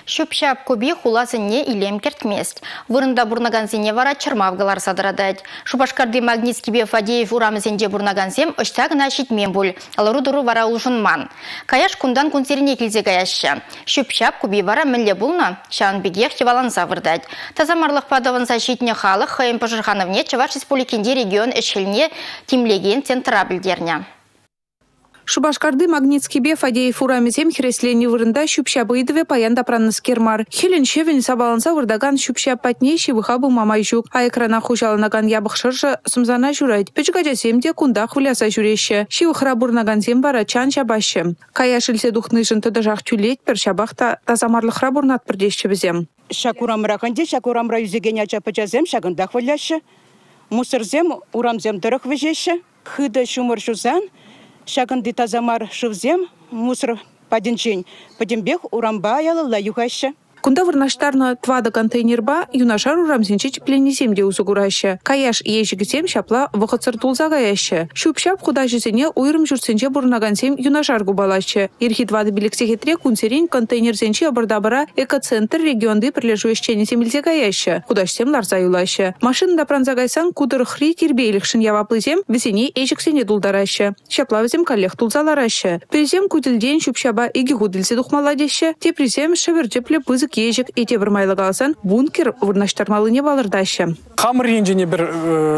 Шупшап көбе хуласыне илем кертмест. Вырында бурнаганзене вара чырмавгалар садырадать. Шупашкарды Магнитский Фадеев урамызенде бурнаганзем ыштагына шитмен бұл. Алару дұру вара ұлжынман. Каяш кундан кунсеріне келзе каяшы. Шупшап көбе вара мінле бұлна, шан бегех хеваланса вырдать. Тазамарлық падаванса шитне халық хайым пожырхановне Чаваш республикенде регион эшхелне тимлеген центра білдерне. Шубашкарды Магнитский Фадеев урамызем хереслени вырында шупшабы идыве паянда пранныскермар. Хелен шевен сабаланса вырдаган шупшап патнейші выхабы мамай жүк, а экрана хужаланаган ябық шыржы сымзана жүрайд. Печгадясемде кундах выляса жүреші. Шивыхра бурнаганзем бара чан шабашы. Кая шілсе духны жынтыды жақ тюлет пір шабақта тазамарлықра бурнат бірдеші бізем. Шакурамраканде шакурамра юзегеня чапачазем шагындах выляшы. Мусорзем урамзем дырық вежеші. Хыды шумыр шузан. Шагынды тазамар шывзем, мусор паденчень, падембех урамба ялыла юхаща. Кунда вырнаштарна твада контейнерба юнашар урамзенче чепленесемде узугураща. Каяш ежігісем шапла вғыцыр тулзагаяща. Шупшап худа жезене уйрым жүрсенче бурнагансем юнашар губалаща. Ирхи твады билексехетре кунсерен контейнерзенче абырдабыра экоцентр регионды прирлежуещенесем илзегаяща. Худашсем ларза юлаща. Машинда пранзагайсан кудыр хри кирбейлікшін яваплызем весене ежіксене дулдараща. Шапла візем коллег тулзалараща. Перезем куділден шупшаба иги худілсе духмаладеща. Тепрезем шеверджепле пызык ежик ете бір майлығалсан бункер вырнаштармалыне балырдашы. Қамыр енжене бір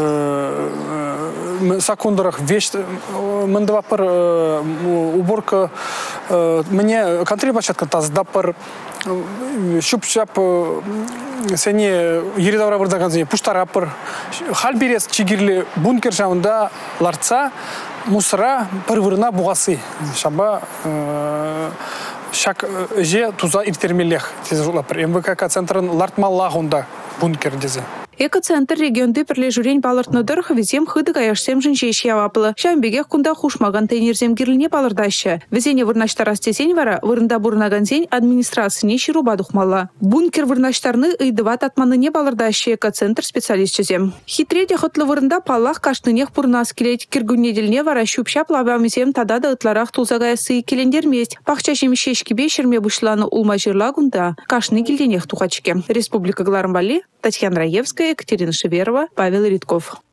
секундырық веш мындывапыр уборка мне контроль бачатка таздапыр шупшап сене еридавра вырдаганзене пуштарапыр хал берес чигирлі бункер жауында ларца мусыра бір вырына буғасы шаба шак же туза иртермелех тез жолапыр МВК центрын лартмаллағында бункер дезе. Экоцентр регионды прирлежурень балыртныдыр везем хыды каяшсем жыншеш явапылы. Шамбегех кунда хушмаган тейнерзем гирліне балырдаща. Везене вырнаштарастесень вара вырында бурнаганзень администрацияне шируба духмалла. Бункер вырнаштарны ыйдыват атманыне балырдаща экоцентр специалистчезем. Хитреде хытлы вырында паллах каштынех бурнас келет киргуннедельне вара шупшап лабамызем тадада ытларах тулзагаясы келендермест. Пахча шемшешкебе шерме бушланы улма жирлагунда кашны гильденех тухачке. Республика Гларамбали, Татьяна Раевская, Екатерина Шеверова, Павел Ритков.